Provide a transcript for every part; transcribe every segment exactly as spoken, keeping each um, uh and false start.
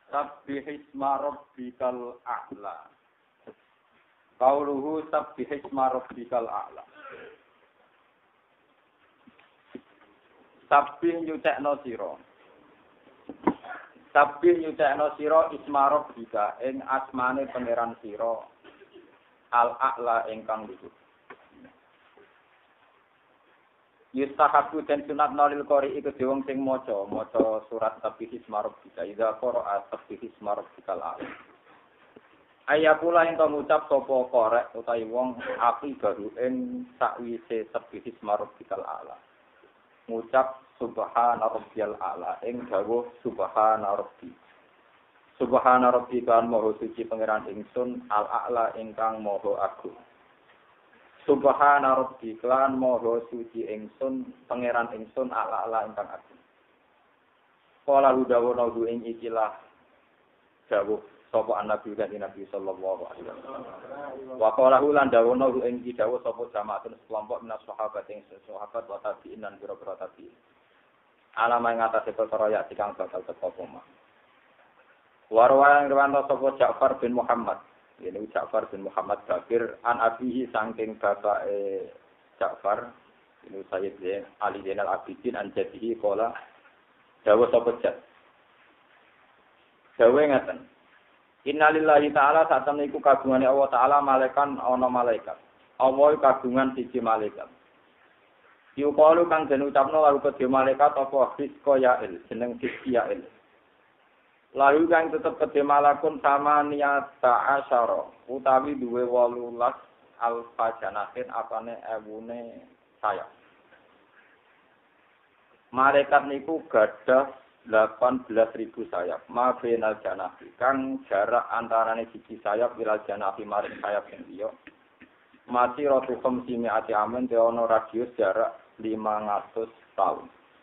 Sabbihisma rabbikal a'la. Qauluhu sabbihisma rabbikal a'la. Sabbih nyucekno sira. Sabbih nyucekno sira isma rabbika ing asmane pangeran sira al a'la ingkang luhur. Yustahabu den sunat nalil qori iku wong sing maca maca surat Sabbihisma rabbika idza qara'a Sabbihisma rabbikal a'la. Ayakula ing ngucap sapa korek utawi wong api baru ing sakwise Sabbihisma rabbikal a'la. Ngucap subhana rabbiyal a'la ing dawuh subhana rabbi. Subhana rabbika maha suci pangeran ingsun al a'la ingkang maha agung. Subhana rabbi lan maha suci ingsun pangeran ingsun ala-ala ingkang agung. Kala hudawana hu ing ikilah dawuh sapa Nabi kanthi Nabi sallallahu alaihi wasallam. Wa qala lan dawana hu ing dawuh sapa jamaatun kelompok minas sahabat ing sahabat wa tabi'in lan biro-biro tabi'in. Alama ing atase perkara ya kang bakal teko omah. Warwa ing riwanto sapa Ja'far bin Muhammad. Ini Ja'far bin Muhammad Bakir an abihi saking bapake Ja'far ini Sayyid Ali Zainal Abidin an jadihi kala dawuh sapa jat. Dawuh ngaten. Innalillahi ta'ala satemene iku kagungane Allah taala malaikan ana malaikat. Allah kagungan siji malaikat. Yuqalu kang den ucapno lalu kedhe malaikat apa fisqa ya'il jeneng fisqa ya'il. Lalu kang tetep kedhe malakun sama niyata asyara utawi duwe wolulas alfa janahin apane ewune sayap. Malaikat niku gadah delapan belas ribu sayap. Ma bainal janahi kang jarak antarane siji sayap ilal janahi maring sayap sing liya. Mati ratu khamsini ati amen te ana radius jarak lima ratus tahun.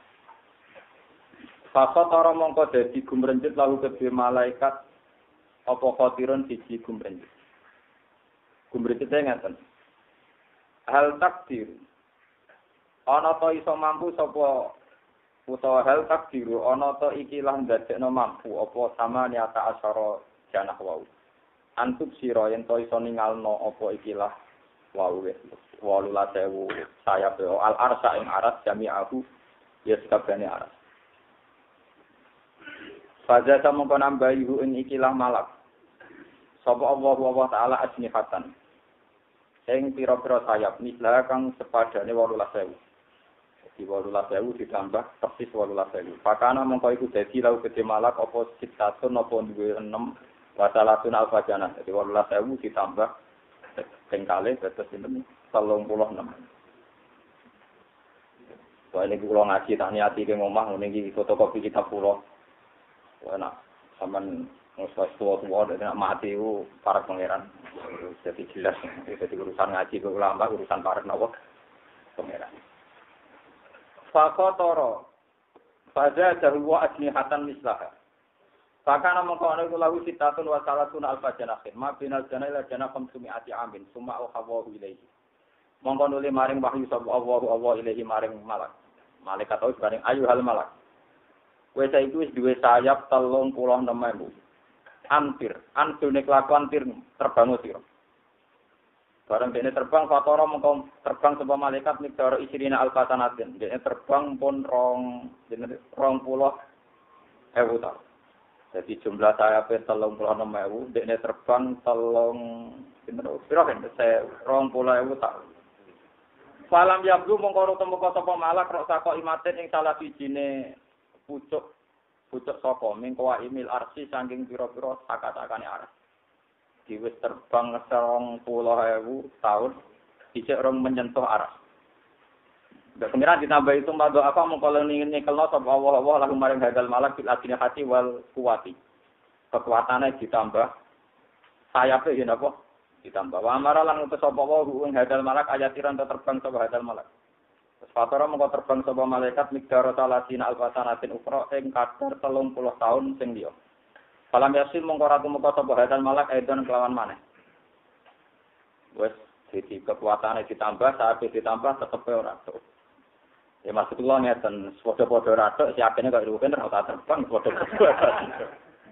Fakot ora mongko dadi gumrenjet lahu kedhe malaikat apa khotirun siji gumrenjet. Gumrenjet ngaten. Hal takdir. Ana ta iso mampu sapa utawa hal takdir ana ta iki lah ndadekno mampu apa sama nyata asyara janah wau. Antuk sira yen ta iso ningalno apa iki lah wau wis wolulas ewu sayap al arsa ing aras jami'ahu ya sakabehane aras. Faza sama penambahi hu ing ikilah malak. Sapa Allah wa taala asnihatan. Ing pira-pira sayap mislah kang sepadane wolulas ewu. Di wolulas ewu ditambah persis wolulas ewu. Pakana mongko iku dadi lau gede malak apa sitatun apa duwe enam wasalatun alfajanah. Jadi wolulas ewu ditambah ping kalih dados sinten telung puluh enam. Wah ini kula ngaji tak niati ke omah ngene iki fotokopi kitab kula. Enak, sampean nguswas tua-tua dan mati itu para pangeran. Jadi jelas, jadi urusan ngaji ke ulama, urusan para nawa pangeran. Fakotoro, pada jahwa asnihatan mislah. Fakana mengkau itu lahu sitatun wasalatun alfa janahin. Ma binal janah ila janah kamsumi ati amin. Suma uhawahu ilaihi. Mengkau nuli maring wahyu sabu Allahu Allah ilaihi maring malak. Malaikat tahu sebaring ayuhal malak. Wes itu wis duwe sayap telung puluh enam ribu. Antir, antune kelakuan tir terbang sira. Barang dene terbang fatara mengko terbang sapa malaikat mikdar isrina alfatanatin. Dene terbang pun rong dene rong puluh ewu ta. Jadi jumlah sayape telung puluh enam ribu, dene terbang telung pinten pira kan saya rong puluh ewu ta. Falam yabdu mengko temu sapa malak rok saka imaten ing salah sijine pucuk pucuk saka mingko imil arsi saking pira-pira sakat-sakane aras. Diwis terbang serong puluh ewu tahun dicek rong menyentuh aras. Dak pengiran ditambah itu mado apa mengko ning nyekelno sapa Allah Allah lalu maring hadal malak bil adina hati wal kuwati. Kekuatane ditambah sayape yen apa ditambah wa amara lan utus sapa wa ing hadal malak ayatiran terbang sapa hadal malak. Fatara mengko terbang sapa malaikat mikdaro salasina alfasanatin ukra ing kadar telung puluh tahun sing liya. Falam yasin mengko ratu mengko sapa hadal malak edan kelawan maneh. Wes jadi kekuatannya ditambah, saat ditambah tetep ora tok. Ya maksud kula ngeten, padha-padha ra tok siapene kok rugen ora terbang padha-padha.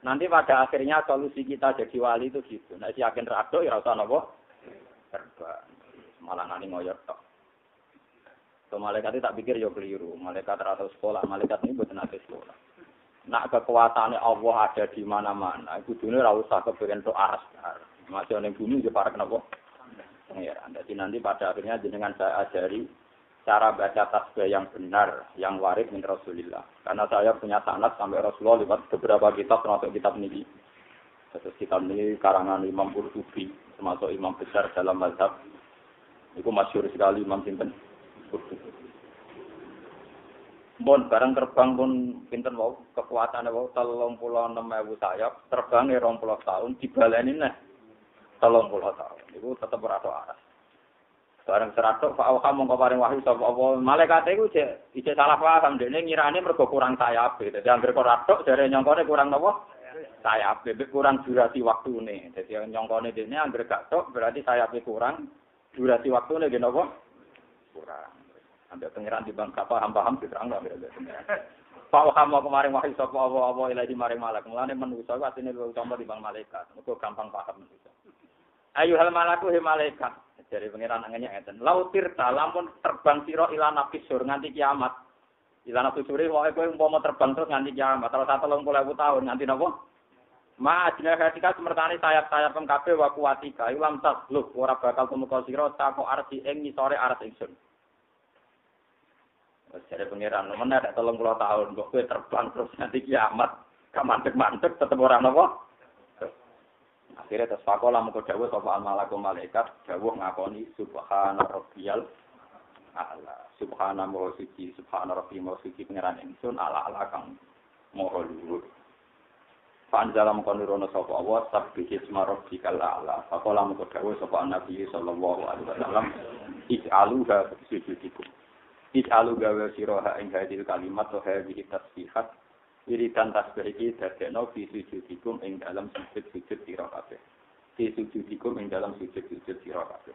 Nanti pada akhirnya solusi kita jadi wali itu gitu. Nah, si yakin rado ya usah napa? Terbang. Malah nanti ngoyor tok. So, malaikat itu tak pikir yo keliru. Malaikat rata sekolah, malaikat ini bukan nanti sekolah. Nak kekuasaannya Allah ada di mana-mana. Iku dunia ora usah kepengen doa asgar. Masih ning bumi yo para kenapa? Pengiran. Jadi nanti pada akhirnya jenengan saya ajari cara baca tasbih yang benar, yang warid min Rasulillah. Karena saya punya sanad sampai Rasulullah lewat beberapa kitab, termasuk kitab ini. Terus kitab ini karangan Imam Qurtubi, termasuk imam besar dalam mazhab. Itu masyhur sekali Imam Sinten Qurtubi. Bon, barang terbang pun pinten wau, kekuatannya wau telung puluh enam ribu sayap, terbangnya rong puluh tahun, dibaleni neh telung puluh tahun. Itu tetap berada aras. Bareng seratok Pak Auha mongko paring wahyu sapa apa malaikat iku jek ijek salah paham dene ngirane mergo kurang sayape. Dadi anggere kok ratok jare nyongkone kurang napa? Sayape, kurang durasi waktune. Dadi nyongkone dene anggere gak tok berarti sayape kurang, durasi waktune nggih napa? Kurang. Ambek pengiran di bangsa paham-paham diterangno berarti. Pak Auha mongko paring wahyu sapa apa-apa ilahi maring malaikat. Mulane manusa ku asline luwih utama dibanding malaikat. Mergo gampang paham manusa. Ayuhal malaku he malaikat. Dari pengiran angannya ngeten. Lautir lamun terbang sira ila nafisur nganti kiamat. Ila nafisur wae kowe umpama terbang terus nganti kiamat. Terus telung puluh ribu tahun nganti napa? Ma ajna ketika semertane sayap-sayap kabeh wa kuwatika ilam tasluk ora bakal tumeka sira tako arsi ing ngisore aras ingsun. Wes dari pengiran men ada telung puluh tahun kok kowe terbang terus nganti kiamat. Gak mandek-mandek tetep ora napa? Akhirnya terus fakola mengko dawuh sapa malaku malaikat dawuh ngakoni subhana rabbiyal a'la subhana maha suci subhana rabbi maha suci pangeran ingsun ala ala kang maha luhur panjala mengko nurono sapa Allah sabbi isma rabbikal a'la fakola mengko dawuh sapa nabi sallallahu alaihi wasallam ij'aluha sujudikum ij'aluha wa siraha ing hadil kalimat wa hadhihi tasbihat wiridan tasbih iki dadekno fi sujudikum ing dalam sujud-sujud sira kabeh. Fi sujudikum ing dalam sujud-sujud sira kabeh.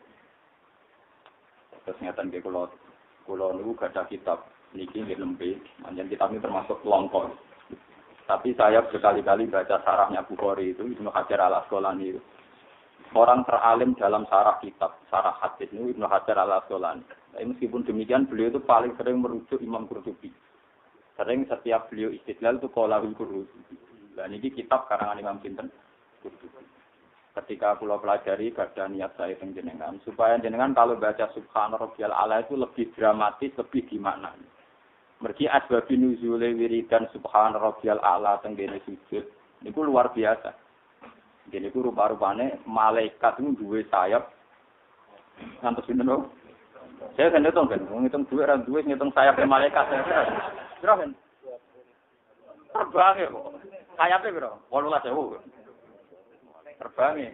Terus ngeten nggih kula kula niku gadah kitab niki nggih lembe, panjenengan kitab ini termasuk longkon. Tapi saya berkali-kali baca sarahnya Bukhari itu Ibnu Hajar Al-Asqalani. Orang teralim dalam sarah kitab, sarah hadis itu Ibnu Hajar Al-Asqalani. Tapi meskipun demikian beliau itu paling sering merujuk Imam Qurtubi. Sering setiap beliau istidlal itu qaulul Qurtubi. Dan ini kitab karangan Imam Sinten Qurtubi. Ketika kula pelajari gadah niat saya teng jenengan supaya jenengan kalau baca subhana rabbiyal a'la itu lebih dramatis, lebih dimaknani. Mergi asbabun nuzule wiridan subhana rabbiyal a'la teng kene sujud niku luar biasa. Dene niku rupa-rupane malaikat itu duwe sayap ngantos pinten lho. Saya kan ngitung kan, ngitung duwe ra duwe ngitung sayap malaikat. Piro kan? Terbang ya kok. Sayape piro? delapan belas ribu. Terbang ya.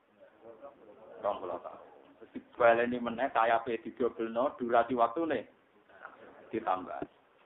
dua puluh tahun. Terus dibaleni meneh sayape didobelno durasi waktune ditambah.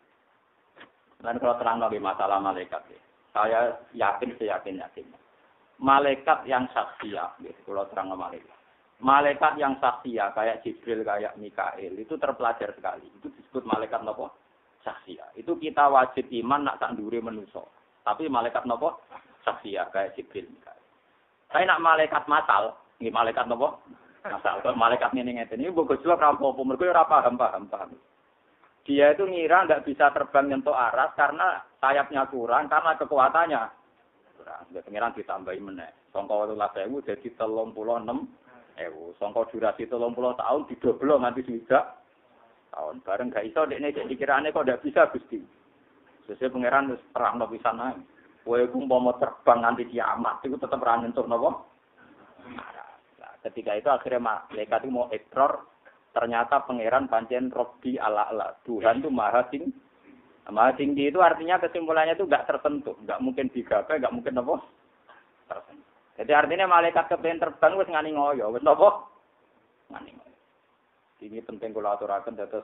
Dan kalau terang lagi masalah malaikat, saya yakin, saya yakin, yakin. Malaikat yang saksia, gitu, kalau terang malaikat. Malaikat yang saksia, kayak Jibril, kayak Mikail, itu terpelajar sekali. Itu disebut malaikat nopo? Saksia. Itu kita wajib iman, nak tak ndure menuso. Tapi malaikat nopo? Saksia, kayak Jibril, Mikail. Saya nak malaikat matal, ini malaikat nopo? Masal. Kalau malaikat ini ngeten, ini bagus juga rapopo, mereka ora paham, paham, paham. Dia itu ngira nggak bisa terbang nyentuh aras karena sayapnya kurang, karena kekuatannya kurang. Dia pengiran ditambahi meneh. Sangka delapan belas ribu jadi tiga puluh enam ribu. Sangka durasi tiga puluh tahun didoblo nganti swidak tahun. Bareng gak iso dekne jadi kirane kok ndak bisa Gusti. Sesuk pengiran wis terangno pisan ae. Kowe ku umpama terbang nganti kiamat iku tetep ra nyentuh napa? Nah, ketika itu akhirnya malaikat itu mau ekor. Ternyata pangeran pancen Robbi ala-ala. Tuhan itu maha tinggi. Maha tinggi itu artinya kesimpulannya itu enggak tersentuh. Enggak mungkin digapai, enggak mungkin apa? Tersentuh. Jadi artinya malaikat kepengen terbang wis ngani ngoyo. Wis apa? Ngani ngoyo. Ini penting kula aturaken dados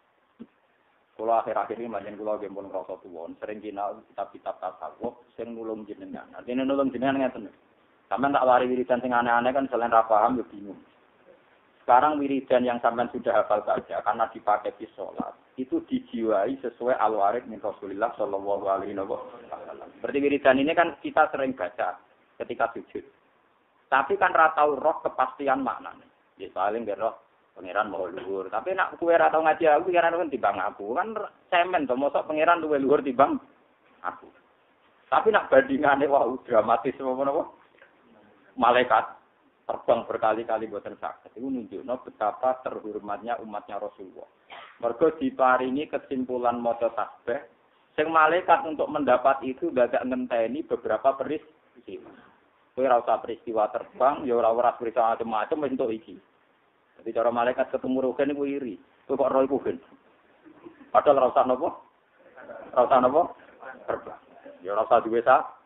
kula akhir-akhir ini manjen kula nggih pun ngrasa tuwon. Sering sinau kitab-kitab tasawuf sing nulung jenengan. Artinya nulung jenengan ngeten. Sampeyan tak wari wiridan sing aneh-aneh kan selain ra paham yo bingung. Sekarang wiridan yang sampean sudah hafal saja karena dipakai di sholat. itu dijiwai sesuai al-warid min Rasulillah sallallahu alaihi wasallam. Berarti wiridan ini kan kita sering baca ketika sujud. Tapi kan ra tau roh kepastian maknane. Ya paling roh pangeran mau luhur. Tapi nak kowe ra tau ngaji aku pikiran kan timbang aku. Kan cemen to mosok pangeran luwih luhur timbang aku. Tapi nak bandingane wah dramatis apa napa? Malaikat terbang berkali-kali boten saged. Iku nunjukno betapa terhormatnya umatnya Rasulullah. Mergo diparingi kesimpulan maca tasbih, sing malaikat untuk mendapat itu gak ngenteni beberapa peristiwa. Kowe ora usah peristiwa terbang, ya ora ora peristiwa macam-macam wis entuk iki. Jadi cara malaikat ketemu rogen iku iri. Kowe kok ro iku ben. Padahal ora usah napa? Ora usah napa? Terbang. Ya ora usah duwe sak.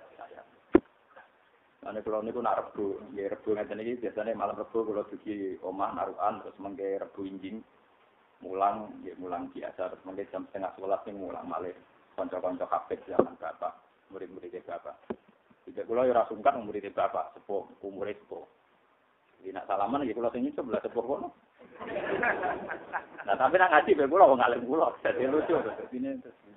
Ane kula niku nak rebu, nggih rebu ngeten iki biasane malam rebu kula dugi omah narukan terus mengke rebu injing. Mulang, nggih mulang biasa terus mengke jam setengah sebelas ning mulang malih kanca-kanca hafid zaman bapak, murid-murid bapak. Tidak kula ora sungkan murid bapak, sepuh, umure sepuh. Jadi nak salaman nggih kula sing sebelah sepuh kono. Nah, tapi nak ngaji be kula wong alim kula, dadi lucu dadi ini.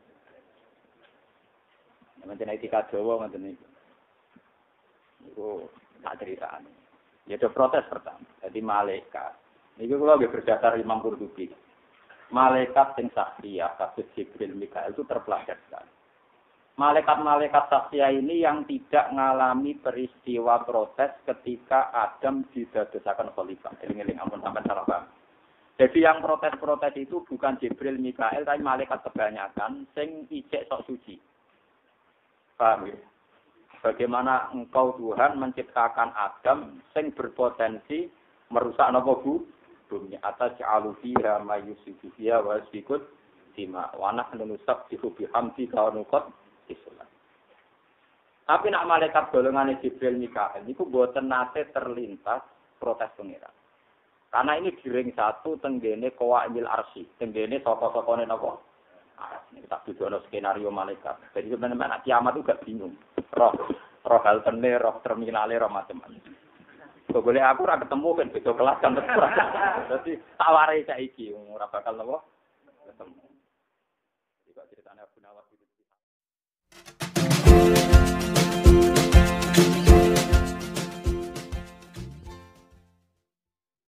Namanya etika Jawa ngoten niku. Itu tak ceritane. Ya ada protes pertama. Jadi malaikat. Ini kalau lagi berdasar Imam Qurtubi. Malaikat yang saksiyah, kasus Jibril Mikail itu terpelajarkan. Malaikat-malaikat saksiyah ini yang tidak mengalami peristiwa protes ketika Adam didadosaken khalifah. Eling-eling ampun sampean salah paham. Jadi yang protes-protes itu bukan Jibril Mikail, tapi malaikat kebanyakan sing ijek sok suci. Paham ya? Bagaimana engkau Tuhan menciptakan Adam sing berpotensi merusak napa bu bumi atas alufiha mayusifu fiha wa sikut dima wa nahnu nusabbihu bihamdi ka nuqat isulah. Tapi nak malaikat golongane Jibril Mikail niku boten nate terlintas protes pengira. Karena ini diring satu tenggene qawaimil arsy, tenggene saka-sakane napa? Ini kita bidono skenario malaikat. Jadi sebenarnya kiamat itu gak bingung. Roh, roh hal tene, roh terminale, roh macam-macam. Kok boleh aku ora ketemu kan beda kelas kan terus. Dadi taware saiki ora bakal napa ketemu. Iki kok ceritane Abu Nawas